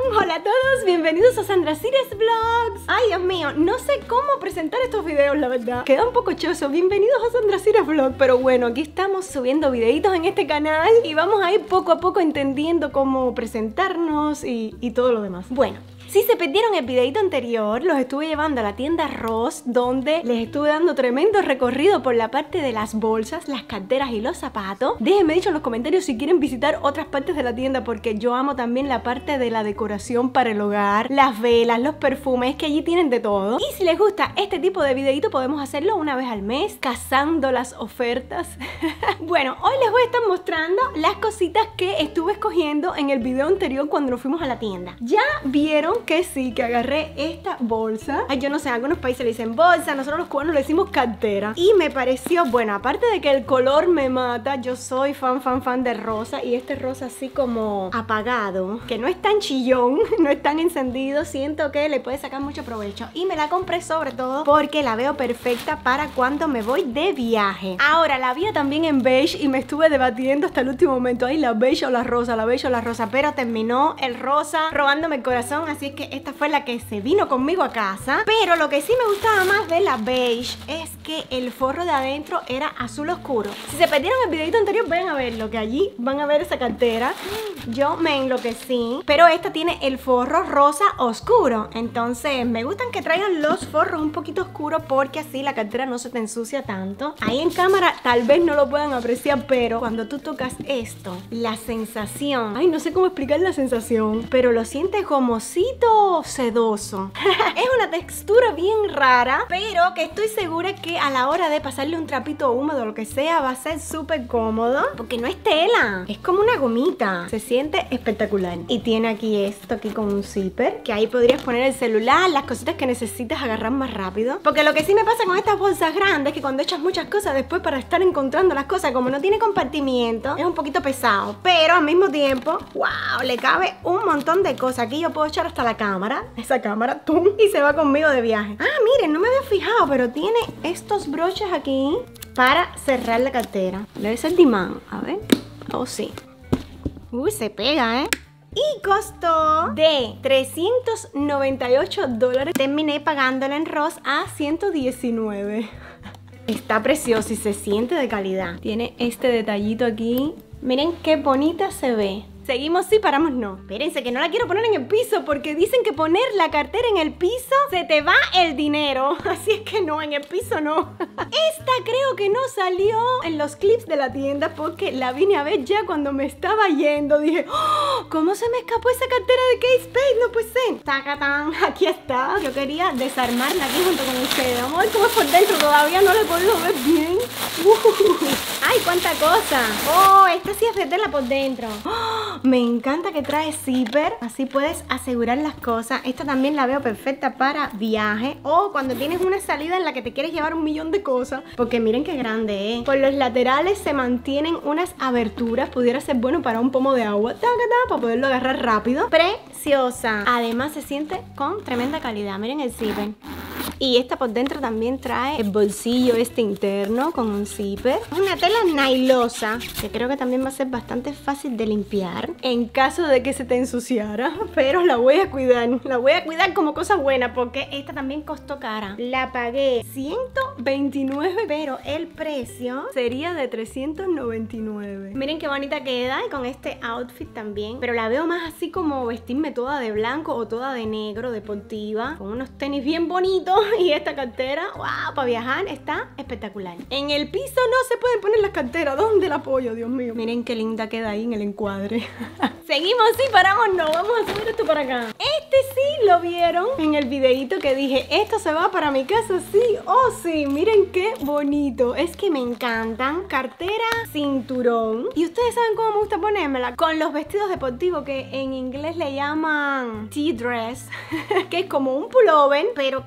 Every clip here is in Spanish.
Hola a todos, bienvenidos a Sandra Cires Vlogs. Ay, Dios mío, no sé cómo presentar estos videos, la verdad. Queda un poco choso. Bienvenidos a Sandra Cires Vlogs. Pero bueno, aquí estamos subiendo videitos en este canal y vamos a ir poco a poco entendiendo cómo presentarnos y todo lo demás. Bueno, si se perdieron el videito anterior, los estuve llevando a la tienda Ross, donde les estuve dando tremendo recorrido por la parte de las bolsas, las carteras y los zapatos. Déjenme dicho en los comentarios si quieren visitar otras partes de la tienda, porque yo amo también la parte de la decoración para el hogar, las velas, los perfumes, que allí tienen de todo. Y si les gusta este tipo de videito, podemos hacerlo una vez al mes, cazando las ofertas. Bueno, hoy les voy a estar mostrando las cositas que estuve escogiendo en el video anterior cuando nos fuimos a la tienda. Ya vieron que sí, que agarré esta bolsa. Ay, yo no sé, en algunos países le dicen bolsa, nosotros los cubanos le decimos cartera. Y me pareció, bueno, aparte de que el color me mata, yo soy fan de rosa. Y este rosa así como apagado, que no es tan chillón, no es tan encendido. Siento que le puede sacar mucho provecho. Y me la compré sobre todo porque la veo perfecta para cuando me voy de viaje. Ahora, la vi también en beige y me estuve debatiendo hasta el último momento. Ay, la beige o la rosa, la beige o la rosa. Pero terminó el rosa robándome el corazón, así que esta fue la que se vino conmigo a casa. Pero lo que sí me gustaba más de la beige es que el forro de adentro era azul oscuro. Si se perdieron el videito anterior, vayan a verlo, que allí van a ver esa cartera. Yo me enloquecí. Pero esta tiene el forro rosa oscuro. Entonces me gustan que traigan los forros un poquito oscuros, porque así la cartera no se te ensucia tanto. Ahí en cámara tal vez no lo puedan apreciar, pero cuando tú tocas esto, la sensación, ay, no sé cómo explicar la sensación, pero lo sientes gomosito, sedoso. Es una textura bien rara, pero que estoy segura que a la hora de pasarle un trapito húmedo o lo que sea va a ser súper cómodo, porque no es tela, es como una gomita. Se siente espectacular. Y tiene aquí esto, aquí con un zipper, que ahí podrías poner el celular, las cositas que necesitas agarrar más rápido. Porque lo que sí me pasa con estas bolsas grandes es que cuando echas muchas cosas después para estar encontrando las cosas, como no tiene compartimiento, es un poquito pesado. Pero al mismo tiempo, wow, le cabe un montón de cosas. Aquí yo puedo echar hasta la cámara, esa cámara, ¡tum! Y se va conmigo de viaje. Ah, miren, no me había fijado, pero tiene estos broches aquí para cerrar la cartera. Debe ser de imán, a ver. Oh, sí. Uy, se pega, ¿eh? Y costó de $398. Terminé pagándola en Ross a $119. Está precioso y se siente de calidad. Tiene este detallito aquí. Miren qué bonita se ve. Seguimos, sí, paramos, no. Espérense, que no la quiero poner en el piso, porque dicen que poner la cartera en el piso se te va el dinero. Así es que no, en el piso no. Esta creo que no salió en los clips de la tienda, porque la vine a ver ya cuando me estaba yendo. Dije, ¡oh! ¿Cómo se me escapó esa cartera de Kate Spade? No puede ser. ¡Tacatán! Aquí está. Yo quería desarmarla aquí junto con ustedes. Vamos a ver cómo es por dentro. Todavía no la he podido ver bien. ¡Ay, cuánta cosa! ¡Oh! Esta sí es meterla por dentro. ¡Oh! Me encanta que trae zipper, así puedes asegurar las cosas. Esta también la veo perfecta para viaje o cuando tienes una salida en la que te quieres llevar un millón de cosas, porque miren qué grande es. Por los laterales se mantienen unas aberturas, pudiera ser bueno para un pomo de agua, para poderlo agarrar rápido. Preciosa. Además se siente con tremenda calidad. Miren el zipper. Y esta por dentro también trae el bolsillo este interno con un zipper. Es una tela nylosa, que creo que también va a ser bastante fácil de limpiar en caso de que se te ensuciara. Pero la voy a cuidar. La voy a cuidar como cosa buena, porque esta también costó cara. La pagué $129, pero el precio sería de $399. Miren qué bonita queda, y con este outfit también. Pero la veo más así como vestirme toda de blanco o toda de negro, deportiva, con unos tenis bien bonitos. Y esta cartera, wow, para viajar está espectacular. En el piso no se pueden poner las carteras. ¿Dónde la apoyo, Dios mío? Miren qué linda queda ahí en el encuadre. Seguimos, sí, paramos, no. Vamos a subir esto para acá. Este sí lo vieron en el videito que dije, esto se va para mi casa, sí. Oh, sí, miren qué bonito. Es que me encantan. Cartera, cinturón. Y ustedes saben cómo me gusta ponérmela con los vestidos deportivos, que en inglés le llaman tea dress, que es como un pullover, pero que queda largo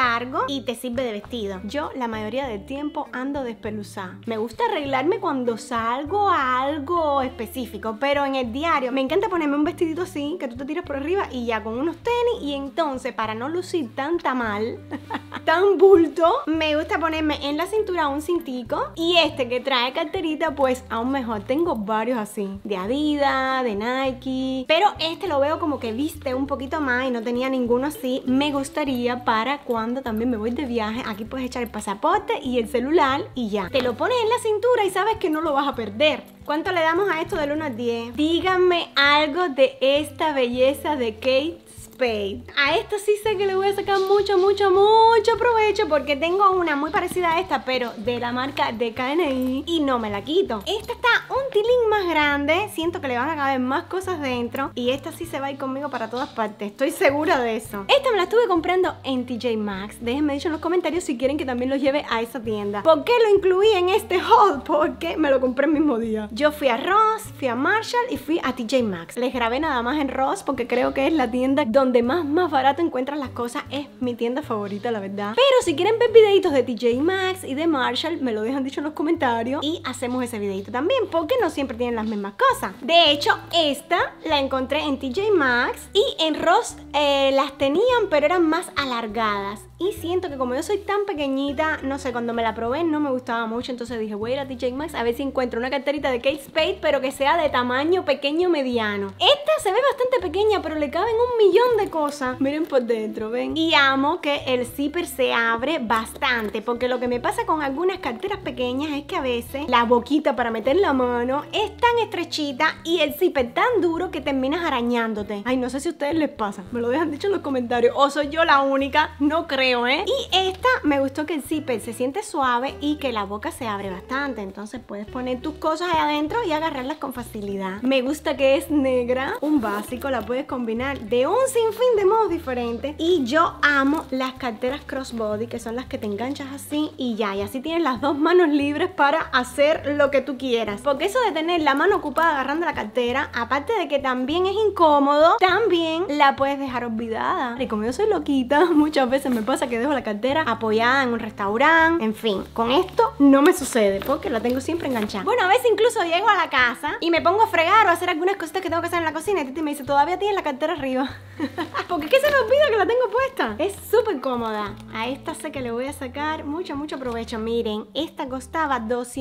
largo y te sirve de vestido. Yo la mayoría del tiempo ando despeluzada. Me gusta arreglarme cuando salgo a algo específico, pero en el diario me encanta ponerme un vestidito así, que tú te tiras por arriba y ya con unos tenis, y entonces para no lucir tan tamal, tan bulto, me gusta ponerme en la cintura un cintico, y este que trae carterita, pues aún mejor. Tengo varios así, de Adidas, de Nike, pero este lo veo como que viste un poquito más y no tenía ninguno así. Me gustaría para cuando también me voy de viaje. Aquí puedes echar el pasaporte y el celular y ya. Te lo pones en la cintura y sabes que no lo vas a perder. ¿Cuánto le damos a esto del 1 al 10? Díganme algo de esta belleza de Kate Spade. A esta sí sé que le voy a sacar mucho provecho, porque tengo una muy parecida a esta, pero de la marca de KNI, y no me la quito. Esta está un tilín más grande, siento que le van a caber más cosas dentro, y esta sí se va a ir conmigo para todas partes, estoy segura de eso. Esta me la estuve comprando en TJ Maxx. Déjenme dicho en los comentarios si quieren que también los lleve a esa tienda. ¿Por qué lo incluí en este haul? Porque me lo compré el mismo día. Yo fui a Ross, fui a Marshall y fui a TJ Maxx. Les grabé nada más en Ross porque creo que es la tienda donde más barato encuentran las cosas. Es mi tienda favorita, la verdad. Pero si quieren ver videitos de TJ Maxx y de Marshall, me lo dejan dicho en los comentarios y hacemos ese videito también, porque no siempre tienen las mismas cosas. De hecho, esta la encontré en TJ Maxx, y en Ross las tenían, pero eran más alargadas. Y siento que como yo soy tan pequeñita, no sé, cuando me la probé no me gustaba mucho, entonces dije, voy a ir a TJ Maxx a ver si encuentro una carterita de Kate Spade, pero que sea de tamaño pequeo mediano. Esta se ve bastante pequeña, pero le caben un millón de cosas. Miren por dentro, ven. Y amo que el zipper se abre bastante, porque lo que me pasa con algunas carteras pequeñas es que a veces la boquita para meter la mano es tan estrechita y el zipper tan duro que terminas arañándote. Ay, no sé si a ustedes les pasa, me lo dejan dicho en los comentarios, o soy yo la única, no creo. Y esta me gustó que el zipper se siente suave y que la boca se abre bastante, entonces puedes poner tus cosas ahí adentro y agarrarlas con facilidad. Me gusta que es negra, un básico, la puedes combinar de un sinfín de modos diferentes. Y yo amo las carteras crossbody, que son las que te enganchas así y ya, y así tienes las dos manos libres para hacer lo que tú quieras, porque eso de tener la mano ocupada agarrando la cartera, aparte de que también es incómodo, también la puedes dejar olvidada. Y como yo soy loquita, muchas veces me pasa que dejo la cartera apoyada en un restaurante. En fin, con esto no me sucede porque la tengo siempre enganchada. Bueno, a veces incluso llego a la casa y me pongo a fregar o a hacer algunas cositas que tengo que hacer en la cocina, y Titi me dice, todavía tienes la cartera arriba. Porque es que se me olvida que la tengo puesta. Es súper cómoda. A esta sé que le voy a sacar mucho provecho. Miren, esta costaba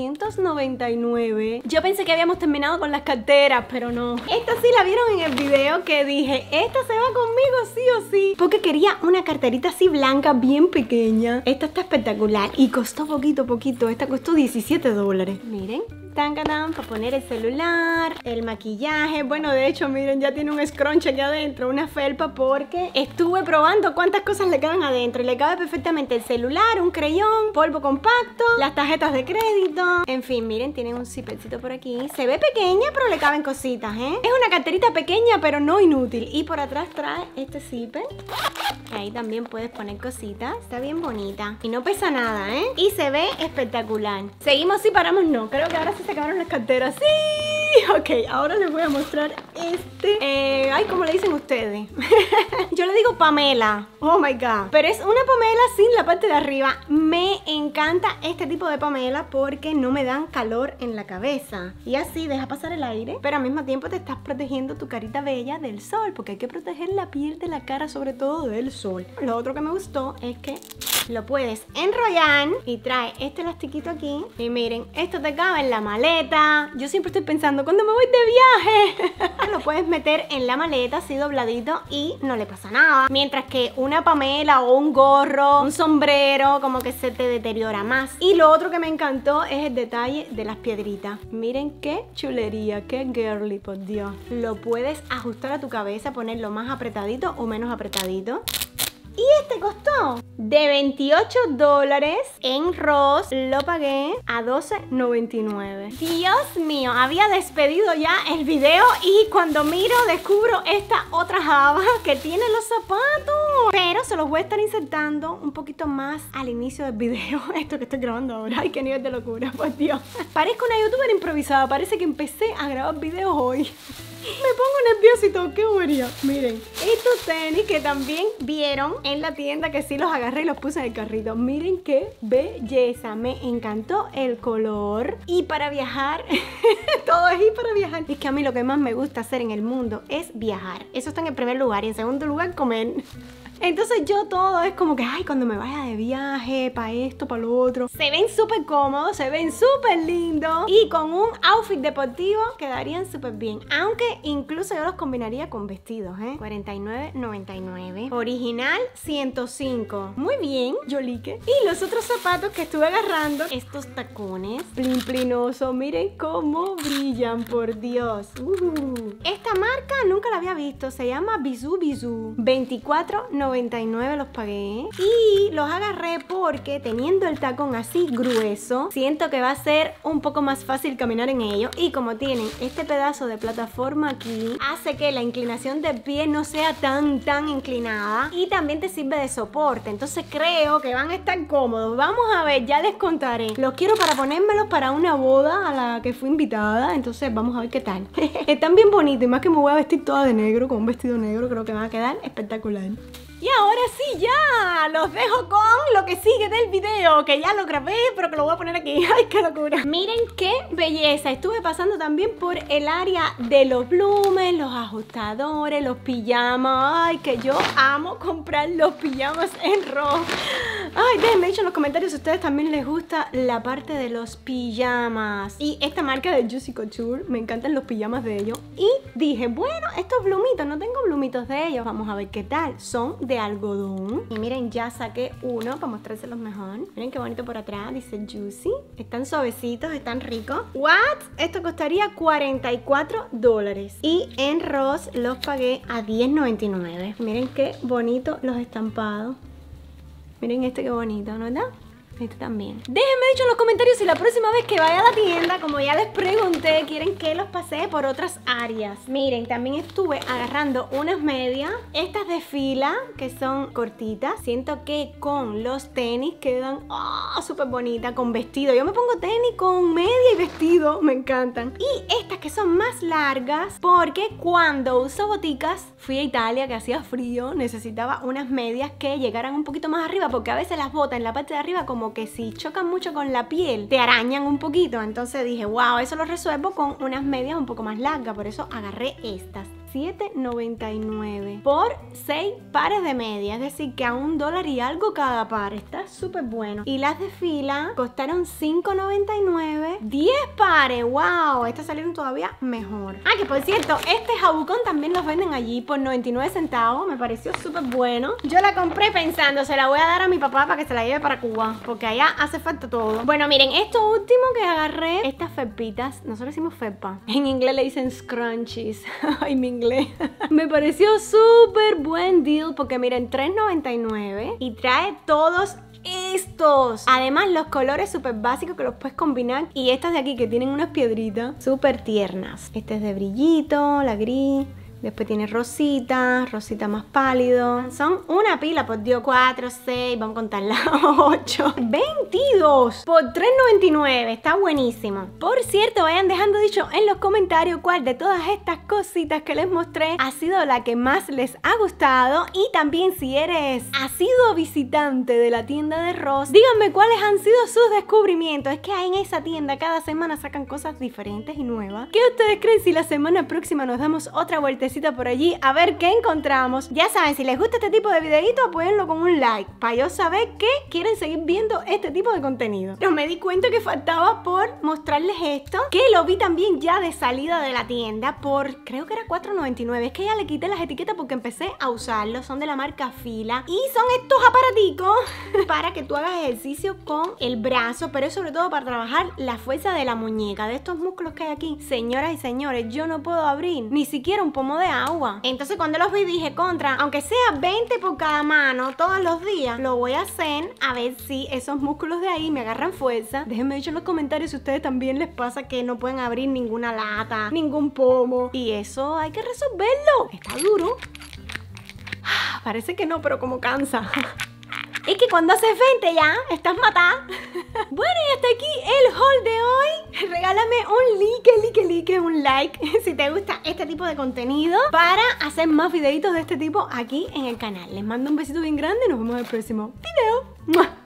$299. Yo pensé que habíamos terminado con las carteras, pero no. Esta sí la vieron en el video, que dije, esta se va conmigo sí o sí, porque quería una carterita así blanca, bien pequeña. Esta está espectacular y costó poquito. Esta costó $17. Miren, para poner el celular, el maquillaje. Bueno, de hecho, miren, ya tiene un scrunch aquí adentro, una felpa, porque estuve probando cuántas cosas le caben adentro y le cabe perfectamente el celular, un creyón, polvo compacto, las tarjetas de crédito. En fin, miren, tiene un zippercito por aquí. Se ve pequeña, pero le caben cositas, ¿eh? Es una carterita pequeña, pero no inútil. Y por atrás trae este zipper, que ahí también puedes poner cositas. Está bien bonita y no pesa nada, ¿eh? Y se ve espectacular. Seguimos si paramos, no. Creo que ahora sí se acabaron las carteras. ¡Sí! Ok, ahora les voy a mostrar este. Ay, ¿cómo le dicen ustedes? Yo le digo Pamela. Oh my god. Pero es una Pamela sin la parte de arriba. Me encanta este tipo de Pamela porque no me dan calor en la cabeza. Y así deja pasar el aire, pero al mismo tiempo te estás protegiendo tu carita bella del sol, porque hay que proteger la piel de la cara, sobre todo del sol. Lo otro que me gustó es que lo puedes enrollar y trae este elastiquito aquí. Y miren, esto te cabe en la maleta. Yo siempre estoy pensando, ¿cuándo me voy de viaje? Lo puedes meter en la maleta así dobladito y no le pasa nada. Mientras que una Pamela o un gorro, un sombrero, como que se te deteriora más. Y lo otro que me encantó es el detalle de las piedritas. Miren qué chulería, qué girly, por Dios. Lo puedes ajustar a tu cabeza, ponerlo más apretadito o menos apretadito. Y este costó de $28 en Ross. Lo pagué a $12.99. Dios mío, había despedido ya el video y cuando miro descubro esta otra java que tiene los zapatos. Pero se los voy a estar insertando un poquito más al inicio del video. Esto que estoy grabando ahora. Ay, qué nivel de locura, por Dios. Parezco una youtuber improvisada. Parece que empecé a grabar videos hoy. Me pongo nerviosa y todo, qué bobería. Miren, estos tenis que también vieron en la tienda, que sí los agarré y los puse en el carrito. Miren qué belleza, me encantó el color. Y para viajar, todo es ir para viajar. Es que a mí lo que más me gusta hacer en el mundo es viajar. Eso está en el primer lugar y en segundo lugar comer. Entonces yo todo es como que, ay, cuando me vaya de viaje, para esto, para lo otro. Se ven súper cómodos, se ven súper lindos. Y con un outfit deportivo quedarían súper bien. Aunque incluso yo los combinaría con vestidos, ¿eh? $49.99. Original, 105. Muy bien, Yolique. Y los otros zapatos que estuve agarrando, estos tacones plimplinosos. Miren cómo brillan, por Dios. Esta marca nunca la había visto. Se llama Bisou Bisou. $24.99 los pagué. Y los agarré porque teniendo el tacón así grueso, siento que va a ser un poco más fácil caminar en ellos. Y como tienen este pedazo de plataforma aquí, hace que la inclinación del pie no sea tan inclinada. Y también te sirve de soporte. Entonces creo que van a estar cómodos. Vamos a ver, ya les contaré. Los quiero para ponérmelos para una boda a la que fui invitada. Entonces vamos a ver qué tal. Están bien bonitos. Y más que me voy a vestir toda de negro, con un vestido negro, creo que van a quedar espectacular. Y ahora sí, ya los dejo con lo que sigue del video, que ya lo grabé, pero que lo voy a poner aquí. ¡Ay, qué locura! Miren qué belleza. Estuve pasando también por el área de los plumes, los ajustadores, los pijamas. ¡Ay, que yo amo comprar los pijamas en rojo! ¡Ay, déjenme dicho en los comentarios si a ustedes también les gusta la parte de los pijamas! Y esta marca de Juicy Couture, me encantan los pijamas de ellos. Y dije, bueno, estos plumitos, no tengo plumitos de ellos. Vamos a ver qué tal. Son de algodón. Y miren, ya saqué uno para mostrárselos mejor. Miren qué bonito por atrás, dice Juicy. Están suavecitos, están ricos. ¿What? Esto costaría $44. Y en Ross los pagué a $10.99. Miren qué bonito los estampados. Miren este qué bonito, ¿no verdad? Este también. Déjenme dicho en los comentarios si la próxima vez que vaya a la tienda, como ya les pregunté, quieren que los pasee por otras áreas. Miren, también estuve agarrando unas medias. Estas de fila, que son cortitas. Siento que con los tenis quedan súper bonitas. Con vestido. Yo me pongo tenis con media y vestido. Me encantan. Y estas que son más largas, porque cuando uso boticas, fui a Italia, que hacía frío. Necesitaba unas medias que llegaran un poquito más arriba, porque a veces las botas en la parte de arriba como que si chocan mucho con la piel, te arañan un poquito. Entonces dije, wow, eso lo resuelvo con unas medias un poco más largas. Por eso agarré estas. $7.99 por 6 pares de medias, es decir que a $1 y algo cada par. Está súper bueno. Y las de fila costaron $5.99, 10 pares. Wow, estas salieron todavía mejor. Ah, que por cierto, este jabucón también los venden allí por 99 centavos. Me pareció súper bueno. Yo la compré pensando, se la voy a dar a mi papá para que se la lleve para Cuba, porque allá hace falta todo. Bueno, miren, esto último que agarré, estas felpitas, nosotros decimos felpa, en inglés le dicen scrunchies. Ay, mi inglés. Me pareció súper buen deal porque miren, $3.99 y trae todos estos. Además los colores súper básicos que los puedes combinar. Y estas de aquí que tienen unas piedritas súper tiernas. Este es de brillito, la gris. Después tiene rosita, rosita más pálido. Son una pila, por Dios, 4, 6, vamos a contar las 8. 22 por $3.99, está buenísimo. Por cierto, vayan dejando dicho en los comentarios cuál de todas estas cositas que les mostré ha sido la que más les ha gustado. Y también si eres asiduo visitante de la tienda de Ross, díganme cuáles han sido sus descubrimientos. Es que ahí en esa tienda cada semana sacan cosas diferentes y nuevas. ¿Qué ustedes creen si la semana próxima nos damos otra vueltecita por allí a ver qué encontramos? Ya saben, si les gusta este tipo de videito, apóyenlo con un like para yo saber que quieren seguir viendo este tipo de contenido. Pero me di cuenta que faltaba por mostrarles esto, que lo vi también ya de salida de la tienda por, creo que era $4.99. Es que ya le quité las etiquetas porque empecé a usarlos. Son de la marca Fila y son estos aparaticos para que tú hagas ejercicio con el brazo, pero es sobre todo para trabajar la fuerza de la muñeca, de estos músculos que hay aquí. Señoras y señores, yo no puedo abrir ni siquiera un pomo de agua. Entonces cuando los vi dije, contra, aunque sea 20 por cada mano todos los días, lo voy a hacer a ver si esos músculos de ahí me agarran fuerza. Déjenme dicho en los comentarios si a ustedes también les pasa que no pueden abrir ninguna lata, ningún pomo. Y eso hay que resolverlo. Está duro. Parece que no, pero como cansa. Es que cuando haces 20 ya, estás matada. Bueno, y hasta aquí el haul de hoy. Regálame un like si te gusta este tipo de contenido para hacer más videitos de este tipo aquí en el canal. Les mando un besito bien grande y nos vemos en el próximo video. ¡Mua!